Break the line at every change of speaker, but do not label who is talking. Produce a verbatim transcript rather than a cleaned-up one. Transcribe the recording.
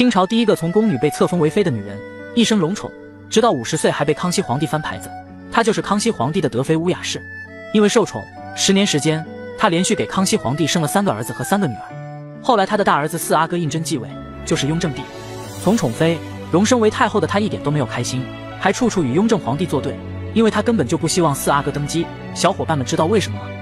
清朝第一个从宫女被册封为妃的女人，一生荣宠，直到五十岁还被康熙皇帝翻牌子。她就是康熙皇帝的德妃乌雅氏。因为受宠，十年时间，她连续给康熙皇帝生了三个儿子和三个女儿。后来她的大儿子四阿哥胤禛继位，就是雍正帝。从宠妃荣升为太后的她一点都没有开心，还处处与雍正皇帝作对，因为她根本就不希望四阿哥登基。小伙伴们知道为什么吗？